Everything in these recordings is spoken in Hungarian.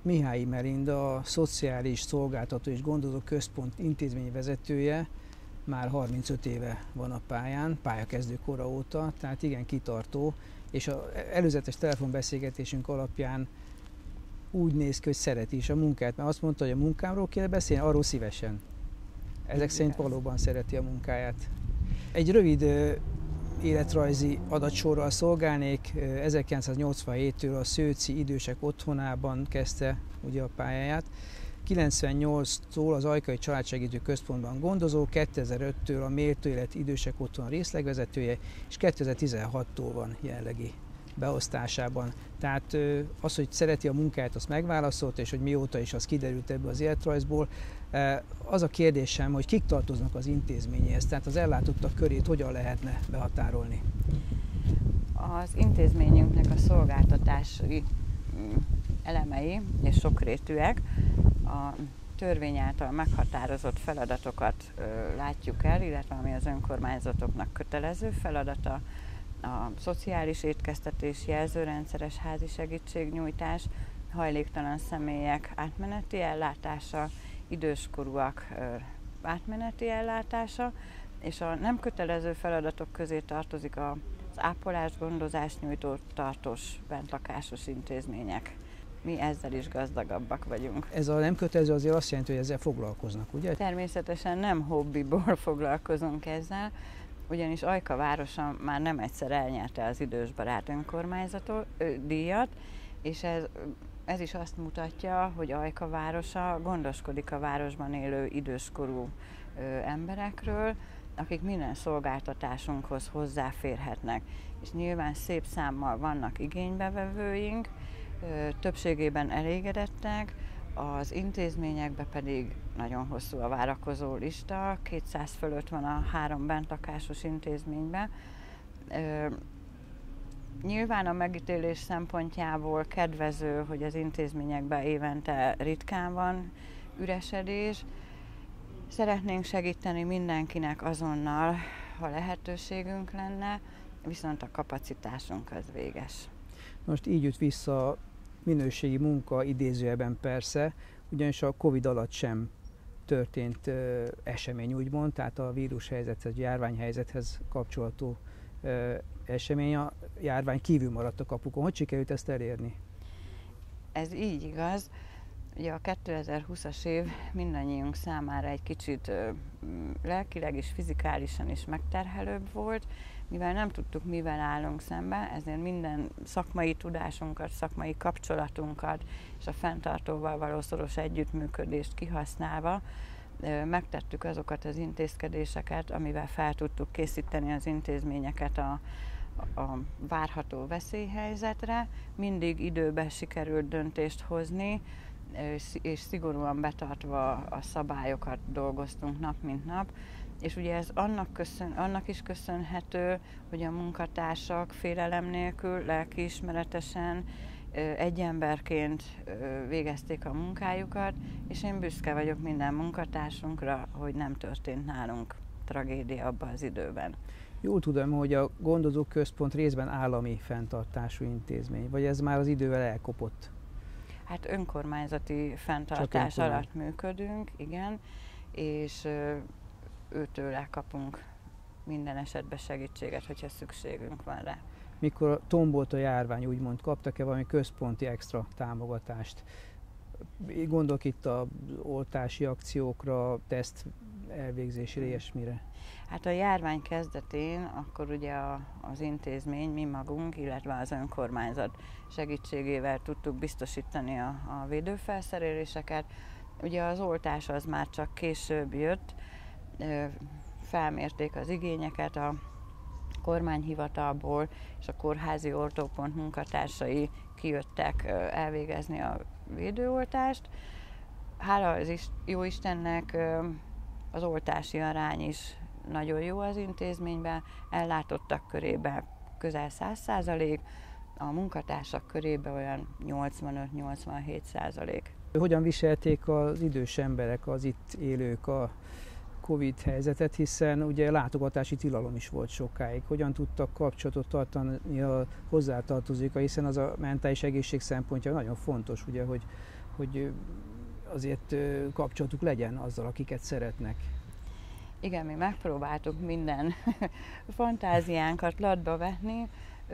Mihályi Melinda, a Szociális Szolgáltató és Gondozó Központ intézményi vezetője, már 35 éve van a pályán, pályakezdő kora óta, tehát igen kitartó, és az előzetes telefonbeszélgetésünk alapján úgy néz ki, hogy szereti is a munkát, mert azt mondta, hogy a munkámról kéne beszélni, arról szívesen. Ezek szerint valóban szereti a munkáját. Egy rövid életrajzi adatsorral szolgálnék. 1987-től a Szőci Idősek Otthonában kezdte ugye a pályáját. 98-tól az Ajkai Családsegítő Központban gondozó, 2005-től a Méltó Élet Idősek Otthon részlegvezetője, és 2016-tól van jelenlegi beosztásában. Tehát az, hogy szereti a munkáját, azt megválaszolt, és hogy mióta is az kiderült ebből az életrajzból. Az a kérdésem, hogy kik tartoznak az intézményéhez, tehát az ellátottak körét hogyan lehetne behatárolni? Az intézményünknek a szolgáltatási elemei és sokrétűek, a törvény által meghatározott feladatokat látjuk el, illetve ami az önkormányzatoknak kötelező feladata, a szociális étkeztetés, jelzőrendszeres házi segítségnyújtás, hajléktalan személyek átmeneti ellátása, időskorúak átmeneti ellátása, és a nem kötelező feladatok közé tartozik az ápolást, gondozást nyújtó tartós bentlakásos intézmények. Mi ezzel is gazdagabbak vagyunk. Ez a nem kötelező azért azt jelenti, hogy ezzel foglalkoznak, ugye? Természetesen nem hobbiból foglalkozunk ezzel, ugyanis Ajka városa már nem egyszer elnyerte az idősbarát önkormányzati díjat, és ez is azt mutatja, hogy Ajka városa gondoskodik a városban élő időskorú emberekről, akik minden szolgáltatásunkhoz hozzáférhetnek. És nyilván szép számmal vannak igénybevevőink, többségében elégedettek, az intézményekben pedig nagyon hosszú a várakozó lista, 200 fölött van a 3 bentlakásos intézményben. Nyilván a megítélés szempontjából kedvező, hogy az intézményekben évente ritkán van üresedés. Szeretnénk segíteni mindenkinek azonnal, ha lehetőségünk lenne, viszont a kapacitásunk az véges. Most így jut vissza minőségi munka idézőjelben persze, ugyanis a Covid alatt sem történt esemény, úgymond, tehát a vírushelyzethez, járványhelyzethez kapcsolatú esemény, a járvány kívül maradt a kapukon. Hogy sikerült ezt elérni? Ez így igaz. Ugye a 2020-as év mindannyiunk számára egy kicsit lelkileg és fizikálisan is megterhelőbb volt, mivel nem tudtuk, mivel állunk szembe, ezért minden szakmai tudásunkat, szakmai kapcsolatunkat és a fenntartóval való szoros együttműködést kihasználva megtettük azokat az intézkedéseket, amivel fel tudtuk készíteni az intézményeket a várható veszélyhelyzetre. Mindig időben sikerült döntést hozni, és szigorúan betartva a szabályokat dolgoztunk nap mint nap. És ugye ez annak is köszönhető, hogy a munkatársak félelem nélkül, lelkiismeretesen, egy emberként végezték a munkájukat, és én büszke vagyok minden munkatársunkra, hogy nem történt nálunk tragédia abban az időben. Jól tudom, hogy a gondozóközpont részben állami fenntartású intézmény, vagy ez már az idővel elkopott? Hát önkormányzati fenntartás alatt működünk, igen, és őtőle kapunk minden esetben segítséget, hogyha szükségünk van rá. Mikor tombolt a járvány, úgymond, kaptak-e valami központi extra támogatást? Gondolok itt az oltási akciókra, teszt elvégzésére, ilyesmire. Hát a járvány kezdetén akkor ugye az intézmény, mi magunk, illetve az önkormányzat segítségével tudtuk biztosítani a védőfelszereléseket. Ugye az oltás az már csak később jött, felmérték az igényeket a kormányhivatalból, és a kórházi oltópont munkatársai kijöttek elvégezni a védőoltást. Hála az jó Istennek az oltási arány is nagyon jó az intézményben, ellátottak körében közel 100%, a munkatársak körében olyan 85-87%. Hogyan viselték az idős emberek, az itt élők a Covid helyzetet, hiszen ugye látogatási tilalom is volt sokáig. Hogyan tudtak kapcsolatot tartani a hozzátartozókkal, hiszen az a mentális egészség szempontja nagyon fontos, ugye, hogy hogy azért kapcsolatuk legyen azzal, akiket szeretnek. Igen, mi megpróbáltuk minden fantáziánkat latba vetni,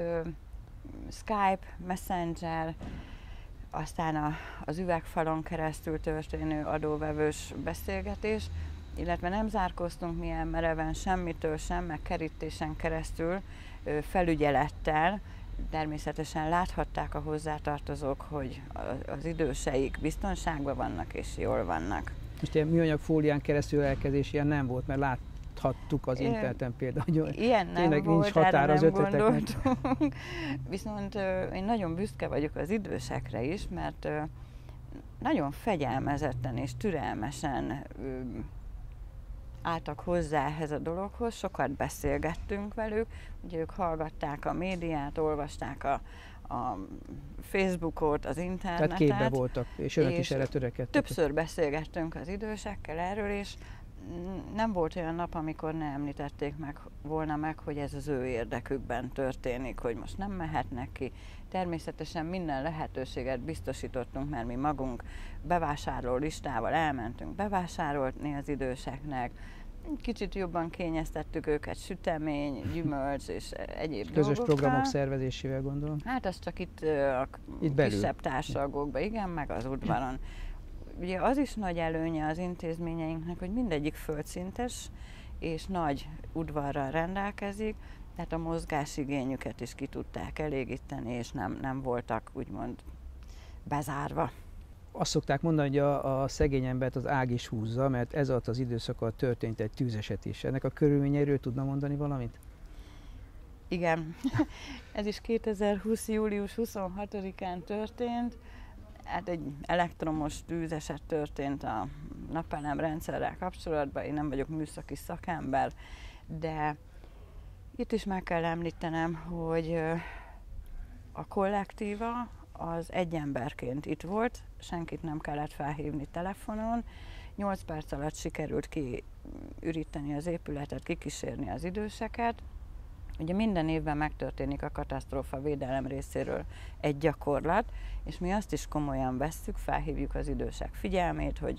Skype, Messenger, aztán az üvegfalon keresztül történő adóvevős beszélgetés, illetve nem zárkóztunk milyen mereven semmitől sem, meg kerítésen keresztül, felügyelettel. Természetesen láthatták a hozzátartozók, hogy az időseik biztonságban vannak és jól vannak. Most ilyen műanyag fólián keresztül elkezdés ilyen nem volt, mert láthattuk az interneten például, hogy ilyen nem tényleg volt, nincs határ az ötleteknek. Viszont én nagyon büszke vagyok az idősekre is, mert nagyon fegyelmezetten és türelmesen álltak hozzá ehhez a dologhoz, sokat beszélgettünk velük, ugye ők hallgatták a médiát, olvasták a Facebookot, az internetet. Tehát képbe voltak, és önök is erre törekedtek. Többször beszélgettünk az idősekkel erről, és nem volt olyan nap, amikor ne említették volna meg, hogy ez az ő érdekükben történik, hogy most nem mehetnek ki. Természetesen minden lehetőséget biztosítottunk, mert mi magunk bevásárló listával elmentünk bevásárolni az időseknek. Kicsit jobban kényeztettük őket sütemény, gyümölcs és egyéb közös dolgokkal. programok szervezésével gondolom. Hát az csak itt belül. Kisebb társalgókban, igen, meg az udvaron. Ugye az is nagy előnye az intézményeinknek, hogy mindegyik földszintes és nagy udvarral rendelkezik, tehát a mozgásigényüket is ki tudták elégíteni, és nem voltak úgymond bezárva. Azt szokták mondani, hogy a szegény embert az ág is húzza, mert ez alatt az időszak alatt történt egy tűzeset is. Ennek a körülményeiről tudna mondani valamit? Igen, ez is 2020. július 26-án történt. Hát egy elektromos tűzeset történt a napelemrendszerrel kapcsolatban. Én nem vagyok műszaki szakember, de itt is meg kell említenem, hogy a kollektíva az egy emberként itt volt, senkit nem kellett felhívni telefonon. 8 perc alatt sikerült kiüríteni az épületet, kikísérni az időseket. Ugye minden évben megtörténik a katasztrófa védelem részéről egy gyakorlat, és mi azt is komolyan vesszük, felhívjuk az idősek figyelmét, hogy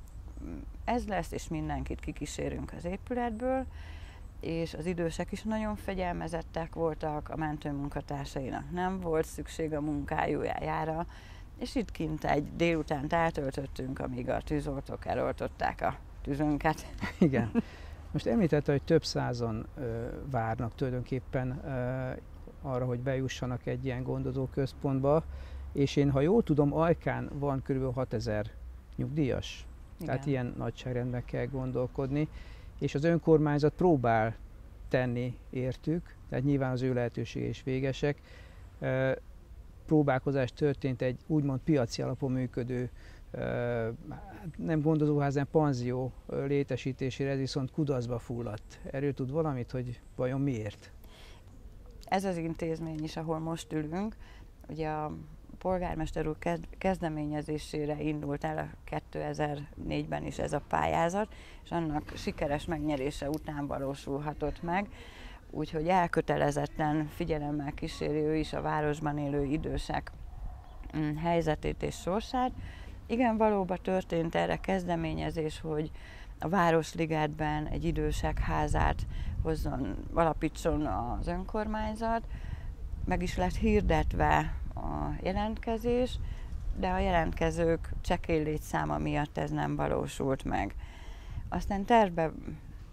ez lesz, és mindenkit kikísérünk az épületből, és az idősek is nagyon fegyelmezettek voltak, a mentőmunkatársainak nem volt szükség a munkájára, és itt kint egy délutánt eltöltöttünk, amíg a tűzoltók eloltották a tüzünket. Igen. Most említette, hogy több százan várnak tulajdonképpen arra, hogy bejussanak egy ilyen gondozó központba, és én, ha jól tudom, Ajkán van kb. 6000 nyugdíjas. Igen. Tehát ilyen nagyságrendben kell gondolkodni, és az önkormányzat próbál tenni értük, tehát nyilván az ő lehetősége is végesek. Próbálkozás történt egy úgymond piaci alapon működő, nem gondozóház, nem panzió létesítésére, ez viszont kudarcba fulladt. Erről tud valamit, hogy vajon miért? Ez az intézmény is, ahol most ülünk, ugye a polgármester úr kezdeményezésére indult el 2004-ben is ez a pályázat, és annak sikeres megnyerése után valósulhatott meg, úgyhogy elkötelezetten figyelemmel kíséri ő is a városban élő idősek helyzetét és sorsát. Igen, valóban történt erre kezdeményezés, hogy a Városligetben egy idősek házát alapítson az önkormányzat, meg is lett hirdetve a jelentkezés, de a jelentkezők csekély létszáma miatt ez nem valósult meg. Aztán tervben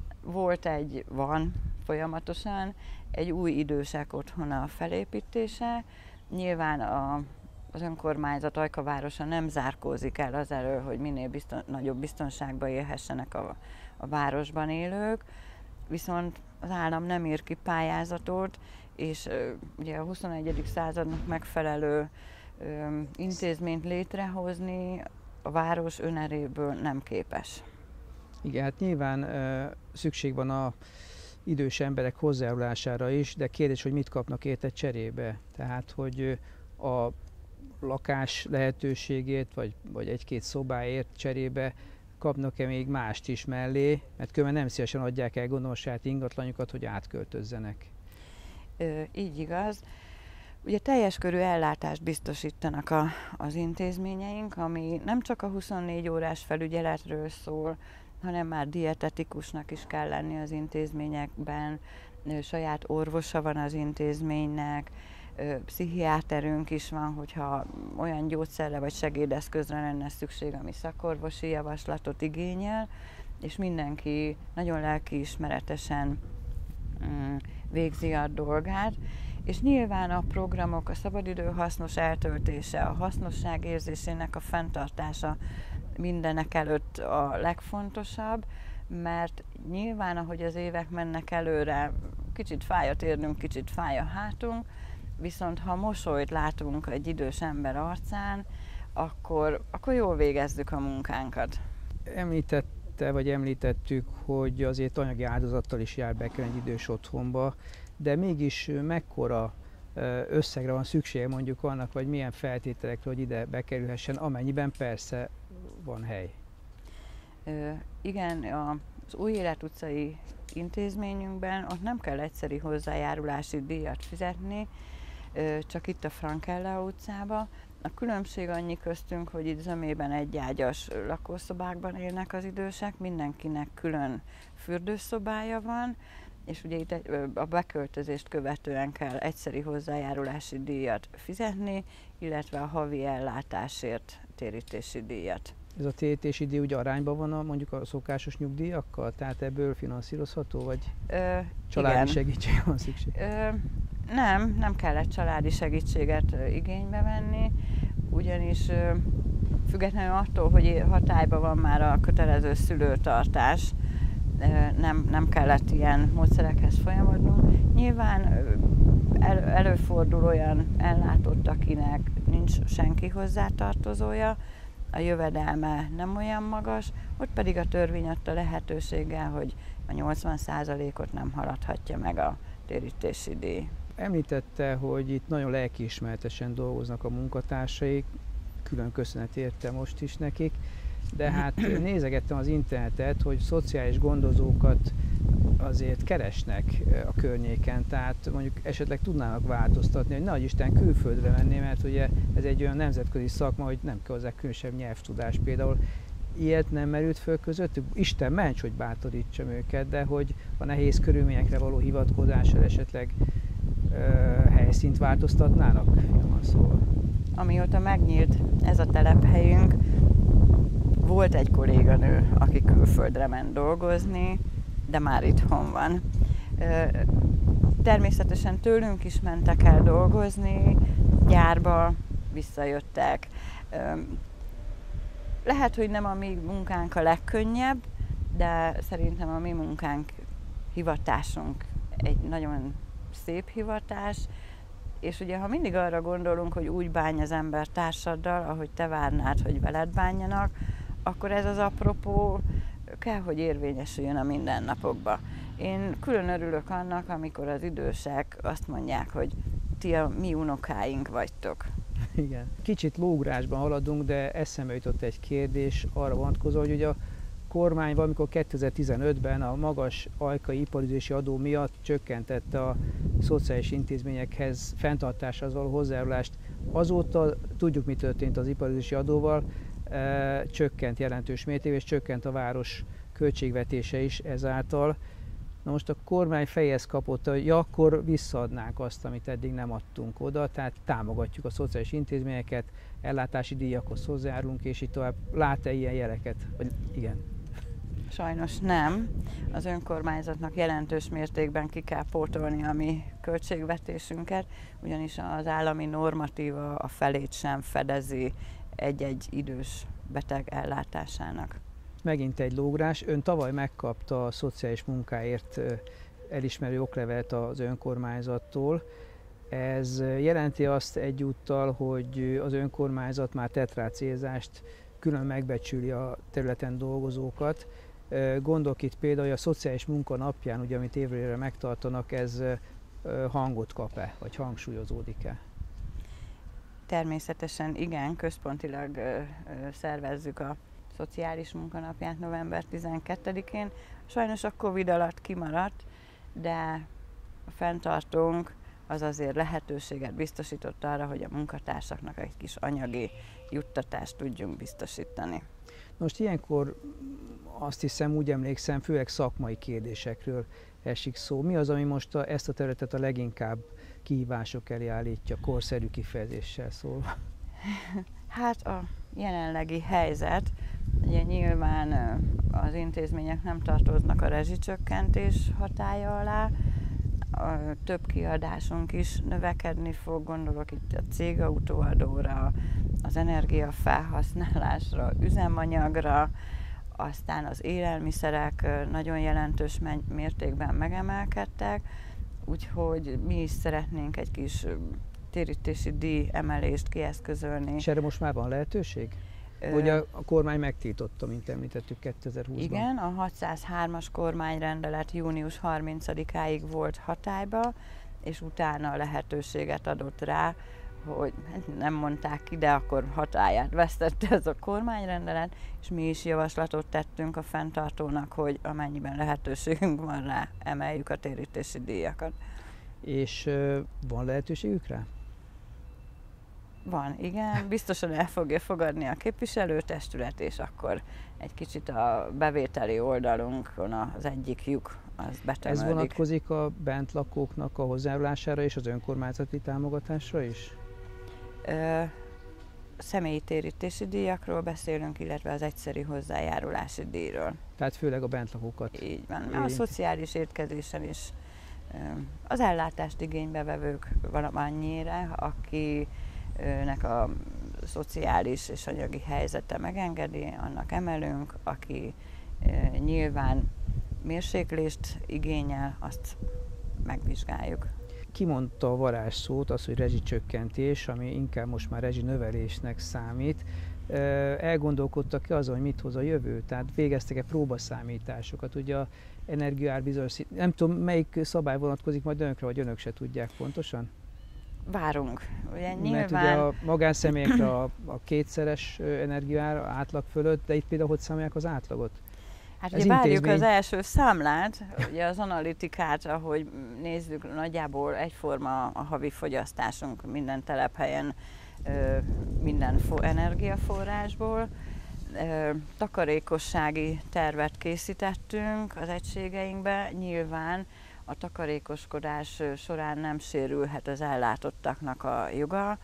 van folyamatosan egy új idősek otthona felépítése. Nyilván az önkormányzat, Ajka városa nem zárkózik el az elől, hogy minél nagyobb biztonságban élhessenek a városban élők, viszont az állam nem ír ki pályázatot, és ugye a 21. századnak megfelelő intézményt létrehozni a város önerőből nem képes. Igen, hát nyilván szükség van a idős emberek hozzájárulására is, de kérdés, hogy mit kapnak érte cserébe. Tehát, hogy a lakás lehetőségét, vagy egy-két szobáért cserébe kapnak-e még mást is mellé, mert különben nem szívesen adják el, gondolom, a saját ingatlanjukat, hogy átköltözzenek. Így igaz. Ugye teljes körű ellátást biztosítanak az intézményeink, ami nem csak a 24 órás felügyeletről szól, hanem már dietetikusnak is kell lenni az intézményekben, saját orvosa van az intézménynek, pszichiáterünk is van, hogyha olyan gyógyszerre vagy segédeszközre lenne szükség, ami szakorvosi javaslatot igényel, és mindenki nagyon lelkiismeretesen végzi a dolgát. És nyilván a programok, a szabadidő hasznos eltöltése, a hasznosság érzésének a fenntartása mindenek előtt a legfontosabb, mert nyilván, ahogy az évek mennek előre, kicsit fáj a térnünk, kicsit fáj a hátunk, viszont ha mosolyt látunk egy idős ember arcán, akkor jól végezzük a munkánkat. Említettük, hogy azért anyagi áldozattal is jár bekerülni egy idős otthonba, de mégis mekkora összegre van szüksége mondjuk annak, vagy milyen feltételekre, hogy ide bekerülhessen, amennyiben persze van hely? Igen, az Új Élet utcai intézményünkben ott nem kell egyszeri hozzájárulási díjat fizetni, csak itt a Frankella utcába. A különbség annyi köztünk, hogy itt zömében egyágyas lakószobákban élnek az idősek, mindenkinek külön fürdőszobája van, és ugye itt a beköltözést követően kell egyszeri hozzájárulási díjat fizetni, illetve a havi ellátásért térítési díjat. Ez a térítési díj ugye arányban van mondjuk a szokásos nyugdíjakkal? Tehát ebből finanszírozható, vagy családi segítségre van szükség? Nem kellett családi segítséget igénybe venni, ugyanis függetlenül attól, hogy hatályban van már a kötelező szülőtartás, nem kellett ilyen módszerekhez folyamodnunk. Nyilván előfordul olyan ellátott, akinek nincs senki hozzátartozója, a jövedelme nem olyan magas, ott pedig a törvény adta lehetőséggel, hogy a 80%-ot nem haladhatja meg a térítési díj. Említette, hogy itt nagyon lelkiismeretesen dolgoznak a munkatársaik, külön köszönet érte most is nekik, de hát nézegettem az internetet, hogy szociális gondozókat azért keresnek a környéken, tehát mondjuk esetleg tudnának változtatni, hogy nehogy Isten külföldre menni, mert ugye ez egy olyan nemzetközi szakma, hogy nem kell hozzá különösebb nyelvtudás például. Ilyet nem merült föl közöttük? Isten ments, hogy bátorítsam őket, de hogy a nehéz körülményekre való hivatkozással esetleg helyszínt változtatnának? Szóval. Amióta megnyílt ez a telephelyünk, volt egy kolléganő, aki külföldre ment dolgozni, de már itthon van. Természetesen tőlünk is mentek el dolgozni, gyárba visszajöttek. Lehet, hogy nem a mi munkánk a legkönnyebb, de szerintem a mi munkánk, hivatásunk egy nagyon szép hivatás, és ugye ha mindig arra gondolunk, hogy úgy bánj az ember társaddal, ahogy te várnád, hogy veled bánjanak, akkor ez az apropó kell, hogy érvényesüljön a mindennapokban. Én külön örülök annak, amikor az idősek azt mondják, hogy ti a mi unokáink vagytok. Igen. Kicsit lógrásban haladunk, de eszembe jutott egy kérdés arra vonatkozó, hogy ugye a kormány valamikor 2015-ben a magas ajkai iparüzési adó miatt csökkentette a szociális intézményekhez fenntartáshoz való hozzájárulást. Azóta tudjuk, mi történt az iparüzési adóval, csökkent jelentős mértékben, és csökkent a város költségvetése is ezáltal. Na most a kormány fejhez kapott, hogy akkor visszaadnánk azt, amit eddig nem adtunk oda, tehát támogatjuk a szociális intézményeket, ellátási díjakhoz hozzájárulunk, és így tovább. Lát-e ilyen jeleket? Vagy igen? Sajnos nem. Az önkormányzatnak jelentős mértékben ki kell pótolni a mi költségvetésünket, ugyanis az állami normatíva a felét sem fedezi egy-egy idős beteg ellátásának. Megint egy lógrás. Ön tavaly megkapta a szociális munkáért elismerő oklevelet az önkormányzattól. Ez jelenti azt egyúttal, hogy az önkormányzat már tett rá célzást, külön megbecsüli a területen dolgozókat. Gondolok itt például, hogy a szociális munka napján, ugye, amit évről évre megtartanak, ez hangot kap-e, vagy hangsúlyozódik-e? Természetesen igen, központilag szervezzük a szociális munkanapját november 12-én. Sajnos a Covid alatt kimaradt, de fenntartunk az azért lehetőséget biztosított arra, hogy a munkatársaknak egy kis anyagi juttatást tudjunk biztosítani. Most ilyenkor azt hiszem, úgy emlékszem, főleg szakmai kérdésekről esik szó. Mi az, ami most ezt a területet a leginkább kihívások elé állítja, korszerű kifejezéssel szólva? Hát a jelenlegi helyzet, ugye nyilván az intézmények nem tartoznak a rezsicsökkentés hatálya alá, több kiadásunk is növekedni fog, gondolok itt a cégautóadóra, az energiafelhasználásra, üzemanyagra, aztán az élelmiszerek nagyon jelentős mértékben megemelkedtek, úgyhogy mi is szeretnénk egy kis térítési díj emelést kieszközölni. És erre most már van lehetőség? Ugye a kormány megtiltotta, mint említettük 2020-ban. Igen, a 603-as kormányrendelet június 30-áig volt hatályba, és utána lehetőséget adott rá, hogy nem mondták ki, de akkor hatályát vesztette ez a kormányrendelet, és mi is javaslatot tettünk a fenntartónak, hogy amennyiben lehetőségünk van rá, emeljük a térítési díjakat. És van lehetőségük rá? Van, igen. Biztosan el fogja fogadni a képviselőtestület, és akkor egy kicsit a bevételi oldalunkon az egyik lyuk az betömődik. Ez vonatkozik a bentlakóknak a hozzájárulására és az önkormányzati támogatásra is? Személyi térítési díjakról beszélünk, illetve az egyszeri hozzájárulási díjról. Tehát főleg a bentlakókat. Így van. A szociális étkezésen is az ellátást igénybe vevők valamennyire, akinek a szociális és anyagi helyzete megengedi, annak emelünk, aki nyilván mérséklést igényel, azt megvizsgáljuk. Kimondta a varázsszót, az, hogy rezsicsökkentés, ami inkább most már rezsinövelésnek számít. Elgondolkodtak-e azon, hogy mit hoz a jövő? Tehát végeztek-e próbaszámításokat? Ugye a energiaár bizonyos, nem tudom, melyik szabály vonatkozik majd önökre, vagy önök se tudják pontosan? Várunk. Ugye nyilván... Mert ugye a magánszemélyekre a kétszeres energiaár átlag fölött, de itt például hogy számolják az átlagot? Hát ugye várjuk az első számlát, ugye az analitikát, ahogy nézzük, nagyjából egyforma a havi fogyasztásunk minden telephelyen, minden energiaforrásból. Takarékossági tervet készítettünk az egységeinkbe, nyilván a takarékoskodás során nem sérülhet az ellátottaknak a joga.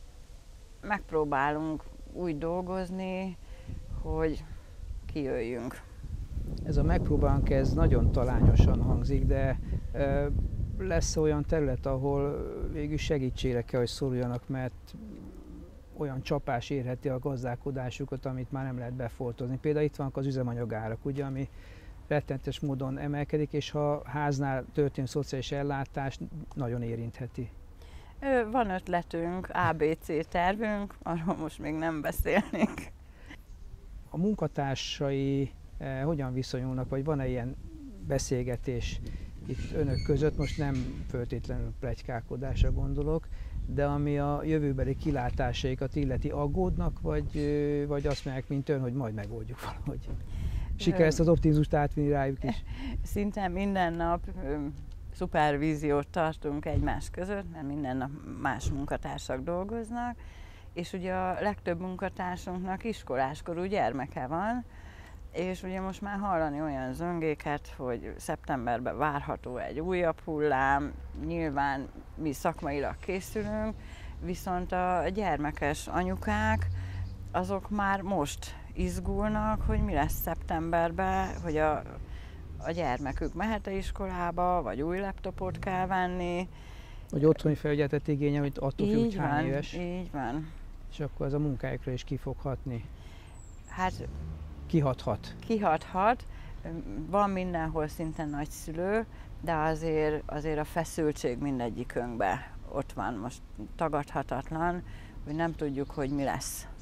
Megpróbálunk úgy dolgozni, hogy kijöjjünk. Ez a megpróbálunk, ez nagyon talányosan hangzik, de lesz olyan terület, ahol végül segítségre kell, hogy szoruljanak, mert olyan csapás érheti a gazdálkodásukat, amit már nem lehet befoltozni. Például itt vannak az üzemanyagárak, ugye, ami rettenetes módon emelkedik, és ha háznál történő szociális ellátás nagyon érintheti. Van ötletünk, ABC tervünk, arról most még nem beszélnék. A munkatársai hogyan viszonyulnak, vagy van-e ilyen beszélgetés itt önök között? Most nem feltétlenül pletykálkodásra gondolok, de ami a jövőbeli kilátásaikat illeti, aggódnak, vagy azt mondják, mint ön, hogy majd megoldjuk valahogy? Siker ezt az optimizmust átvinni rájuk is? Szinte minden nap szupervíziót tartunk egymás között, mert minden nap más munkatársak dolgoznak, és ugye a legtöbb munkatársunknak iskoláskorú gyermeke van, és ugye most már hallani olyan zöngéket, hogy szeptemberben várható egy újabb hullám, nyilván mi szakmailag készülünk, viszont a gyermekes anyukák azok már most izgulnak, hogy mi lesz szeptemberben, hogy a gyermekük mehet-e iskolába, vagy új laptopot kell venni. Vagy otthoni felügyeletet igényel, hogy attól függ, hogy hány éves. Így van. És akkor ez a munkájukra is ki fog hatni. Hát Kihathat. Van mindenhol szinte nagyszülő, de azért a feszültség mindegyikünkben ott van, most tagadhatatlan, hogy nem tudjuk, hogy mi lesz.